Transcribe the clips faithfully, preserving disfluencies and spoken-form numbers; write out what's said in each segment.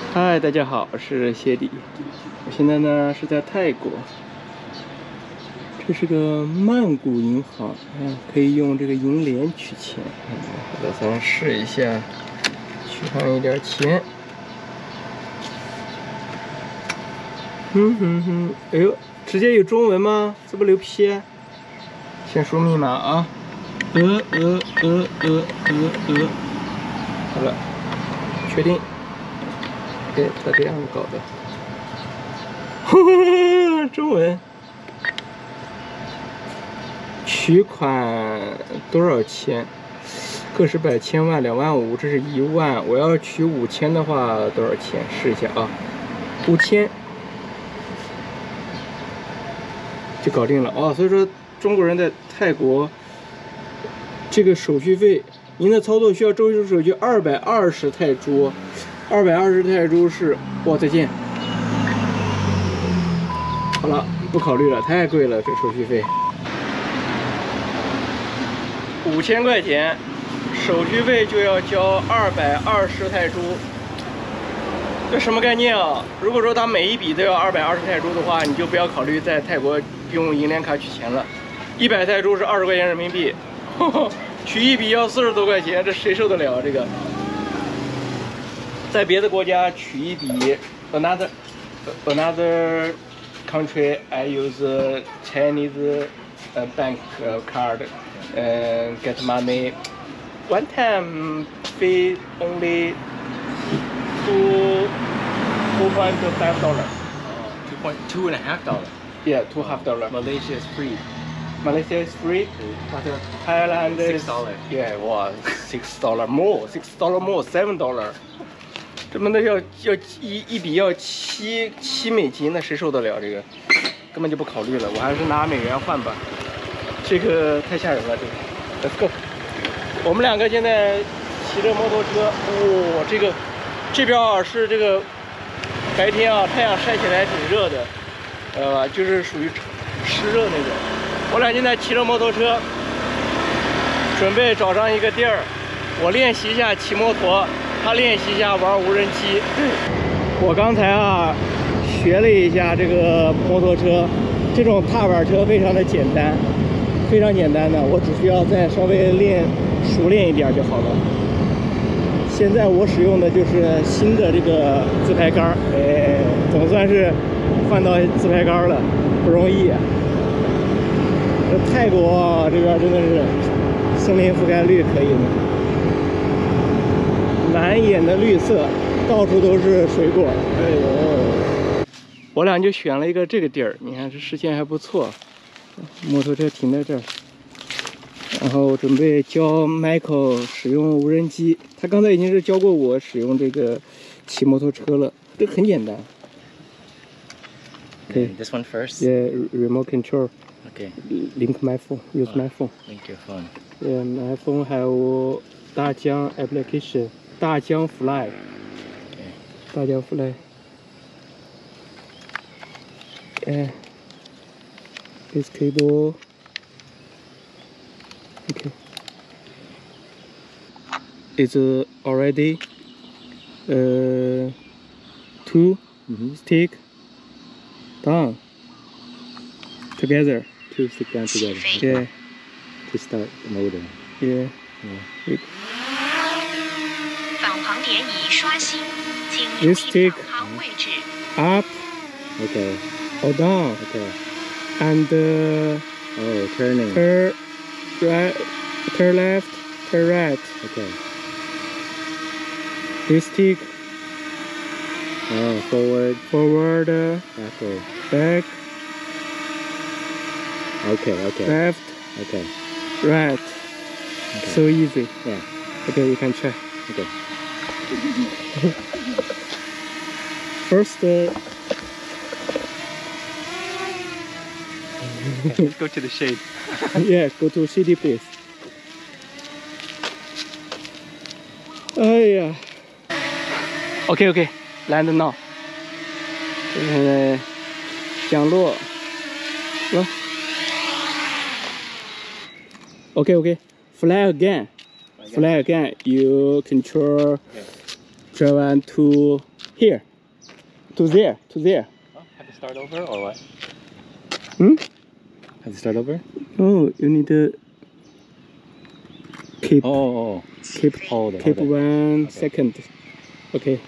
嗨，大家好，我是谢迪。我现在呢是在泰国，这是个曼谷银行，嗯，可以用这个银联取钱。嗯，我打算试一下，取上一点钱。嗯哼哼，哎呦，直接有中文吗？这不牛批？先输密码啊，呃呃呃呃呃呃，好了，确定。哎，他这样搞的。中文，取款多少钱？个十百千万两万五，这是一万。我要取五千的话多少钱？试一下啊，五千就搞定了哦。所以说中国人在泰国这个手续费，您的操作需要周收手续二百二十泰铢，二百二十泰铢是哇，再见。好了，不考虑了，太贵了，这手续费。五千块钱，手续费就要交二百二十泰铢，这什么概念啊？如果说他每一笔都要二百二十泰铢的话，你就不要考虑在泰国用银联卡取钱了。一百泰铢是二十块钱人民币，呵呵，取一笔要四十多块钱，这谁受得了啊？这个，在别的国家取一笔 ，another another country I use Chinese uh, bank card. And get money. One time fee only two two point five dollar. Oh, two point two and a half dollar. Yeah, two half dollar. Malaysia is free. Malaysia is free. What the? Thailand is Six dollar. Yeah, wow, six dollar more, six dollar more, seven dollar. 这么的要要一一笔要七七美金，那谁受得了？这个根本就不考虑了，我还是拿美元换吧。这个太吓人了，这个 ，Let's go。我们两个现在骑着摩托车，哇、哦，这个这边啊是这个白天啊，太阳晒起来挺热的，知道吧？就是属于湿热那种。我俩现在骑着摩托车，准备找上一个地儿，我练习一下骑摩托，他练习一下玩无人机。我刚才啊学了一下这个摩托车，这种踏板车非常的简单。非常简单的，我只需要再稍微练熟练一点就好了。现在我使用的就是新的这个自拍杆，哎，总算是换到自拍杆了，不容易。这泰国这边真的是森林覆盖率可以的，满眼的绿色，到处都是水果。哎呦，我俩就选了一个这个地儿，你看这视线还不错。摩托车停在这儿，然后准备教 Michael 使用无人机。他刚才已经是教过我使用这个骑摩托车了，这很简单。 Okay, this one first. Yeah, remote control. Okay. Link my phone. Use oh, my phone. Link your phone. Yeah, my phone 还有大疆 application， 大疆 Fly。Okay. 大疆 Fly。哎。This cable. Okay. It's uh, already uh, two Mm-hmm. stick down together. Two stick down together. Yeah, To start the motor. yeah. Yeah. 返航点已刷新，请留 This 意 stick 返航位置。 Up Okay. or down, Okay. and uh, Oh, turning. turn right, turn left, turn right. Okay. This stick Oh, forward, forward, uh, backward. back, Okay. Okay. left, Okay. right. Okay. So easy. Yeah. Okay, you can try. Okay. First, uh, Let's go to the shade. yeah, go to shady place. 哎呀 ，OK OK, land now. 呃，降落了。OK OK, fly again. Fly again. You control drive one to here, to there, to there. Oh, have to start over or what? Hmm? Have to start over? Oh, you need to keep Oh, oh, keep hold it, keep hold it. one Okay. second. Okay.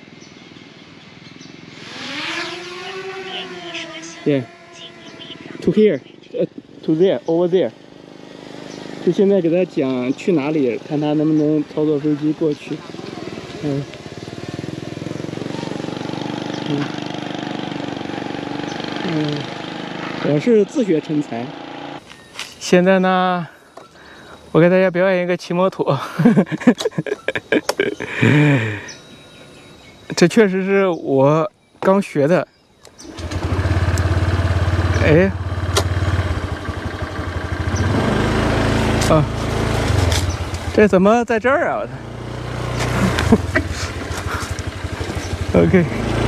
连椅刷新， Yeah. 请留意旁 To here, uh, to there, over there. 就现在给他讲去哪里，看他能不能操作飞机过去。嗯。嗯。嗯。我是自学成才。现在呢，我给大家表演一个骑摩托。这确实是我刚学的。哎。啊，这怎么在这儿啊？我操 ！OK，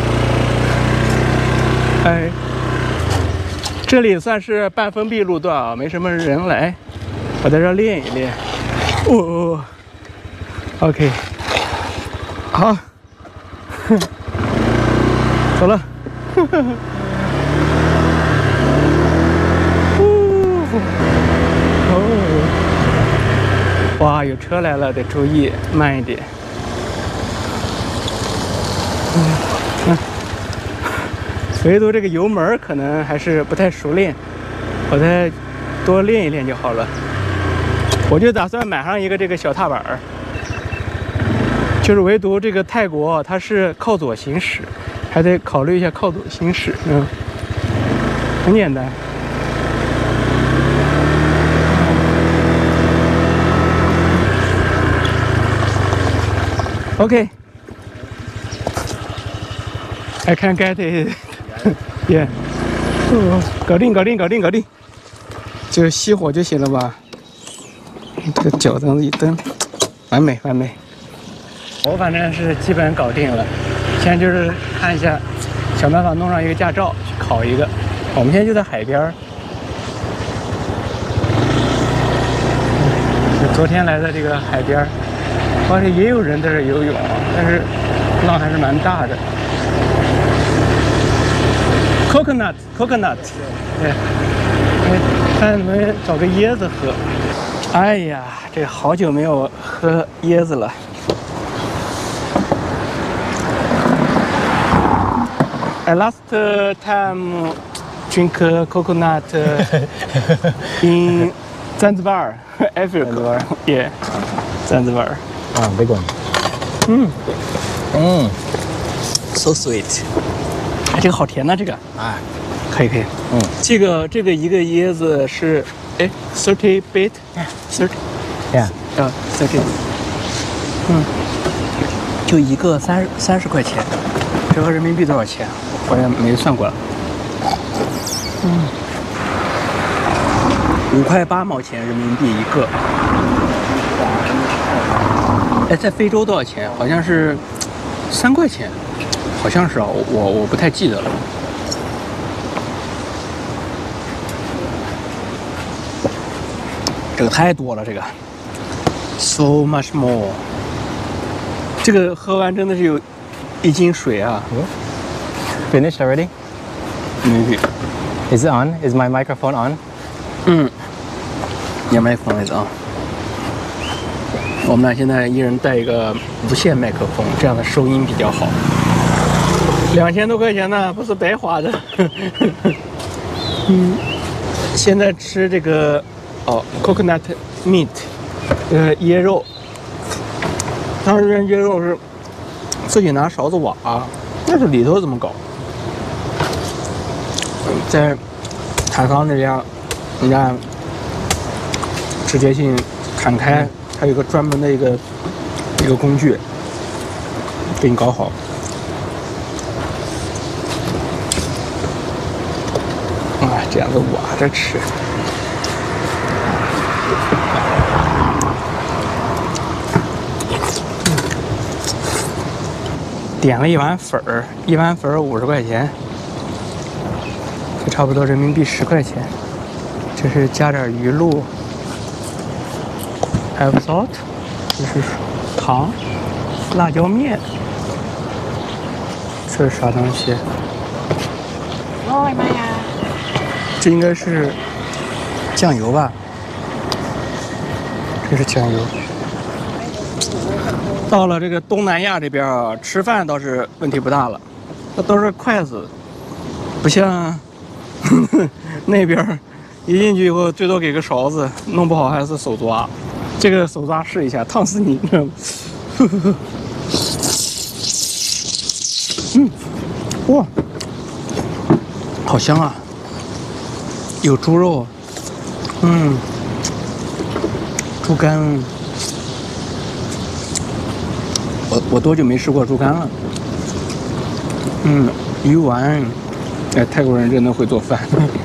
哎，这里算是半封闭路段啊，没什么人来，我在这儿练一练。哦 ，OK， 好，走了。哇，有车来了，得注意，慢一点。嗯嗯，唯独这个油门可能还是不太熟练，我再多练一练就好了。我就打算买上一个这个小踏板儿，就是唯独这个泰国它是靠左行驶，还得考虑一下靠左行驶。嗯，很简单。Okay. I can get it. Yeah. 哦，搞定，搞定，搞定，搞定。就熄火就行了吧？这个脚这样子一蹬，完美，完美。我反正是基本搞定了，现在就是看一下，想办法弄上一个驾照去考一个。我们现在就在海边儿，是昨天来的这个海边儿。而且也有人在这游泳，但是浪还是蛮大的。Coconut, coconut， 对，看能不能找个椰子喝。哎呀，这好久没有喝椰子了。I last time drink coconut in Zanzibar, Africa. Yeah, Zanzibar. Oh, big one. 嗯 Mm. ，so sweet。哎，这个好甜呐、啊，这个。 啊， 可以可以。 嗯， 这个这个一个椰子是，哎 ，thirty bit，thirty， Yeah. 啊 ，thirty。嗯，就一个三三十块钱，折合人民币多少钱？我也没算过了。嗯，五块八毛钱人民币一个。哎，在非洲多少钱？好像是三块钱，好像是啊，我我我不太记得了。这个太多了，这个 so much more。这个喝完真的是有一斤水啊！ Finished already? Maybe. Is it on? Is my microphone on? 嗯，也麦克风是啊。我们俩现在一人带一个无线麦克风，这样的收音比较好。两千多块钱呢，不是白花的。嗯，现在吃这个哦 ，coconut meat， 呃，椰肉。当时椰肉是自己拿勺子挖，但是里头怎么搞？在海康那边，人家直接性砍开。还有一个专门的一个一个工具，给你搞好。啊，这样子挖着吃。点了一碗粉儿，一碗粉儿五十块钱，就差不多人民币十块钱。这是加点鱼露。Have salt， 这是糖、辣椒面。 这是啥东西？ 哦妈呀！ 这应该是酱油吧？这是酱油。到了这个东南亚这边啊，吃饭倒是问题不大了，这都是筷子，不像呵呵那边一进去以后最多给个勺子，弄不好还是手抓。这个手抓试一下，烫死你！呵呵嗯，哇，好香啊！有猪肉，嗯，猪肝。我我多久没吃过猪肝了？嗯，鱼丸，哎，泰国人真的会做饭。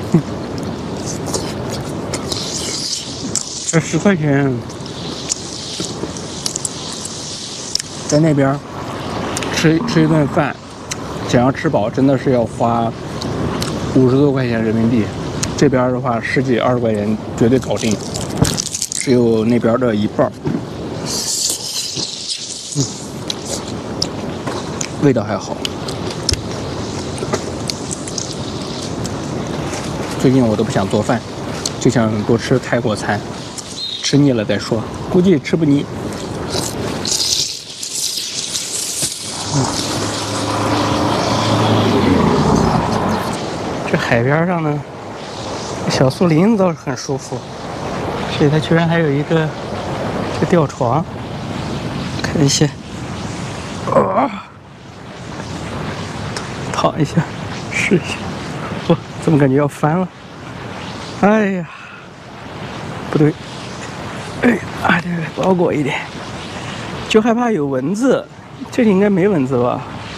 这十块钱，在那边吃吃一顿饭，想要吃饱，真的是要花五十多块钱人民币。这边的话，十几二十块钱绝对搞定，只有那边的一半。嗯。味道还好。最近我都不想做饭，就想多吃泰国餐，吃腻了再说，估计吃不腻。嗯、这海边上呢，小树林倒是很舒服，这里它居然还有一个这吊床，看一下。啊，躺一下，试一下。哇，怎么感觉要翻了？哎呀，不对，哎，啊，这个包裹一点，就害怕有蚊子。这里应该没蚊子吧？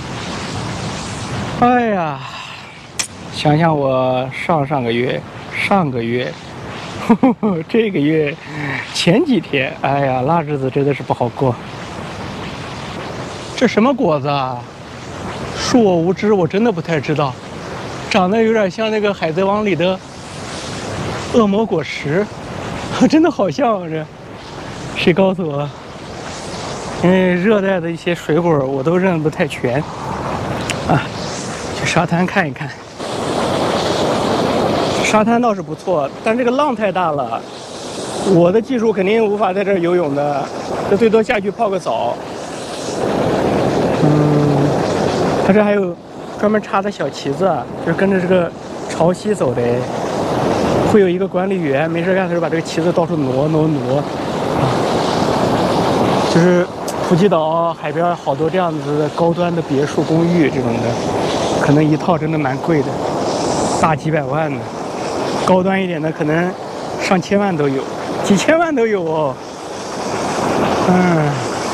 哎呀，想想我上上个月、上个月、呵呵这个月、前几天，哎呀，那日子真的是不好过。这什么果子啊？恕我无知，我真的不太知道，长得有点像那个《海贼王》里的恶魔果实，真的好像啊！这谁告诉我？因为热带的一些水果我都认不太全啊。去沙滩看一看，沙滩倒是不错，但这个浪太大了，我的技术肯定无法在这儿游泳的，这最多下去泡个澡。嗯，它这还有专门插的小旗子，就是跟着这个潮汐走的，会有一个管理员没事干的时候把这个旗子到处挪挪挪。啊，就是普吉岛海边好多这样子的高端的别墅公寓这种的，可能一套真的蛮贵的，大几百万的，高端一点的可能上千万都有，几千万都有哦。嗯。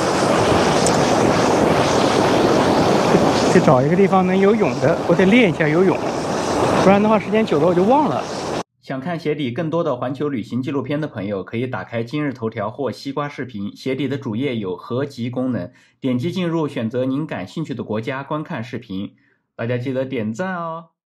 得找一个地方能游泳的，我得练一下游泳，不然的话时间久了我就忘了。想看鞋底更多的环球旅行纪录片的朋友，可以打开今日头条或西瓜视频，鞋底的主页有合集功能，点击进入，选择您感兴趣的国家观看视频。大家记得点赞哦。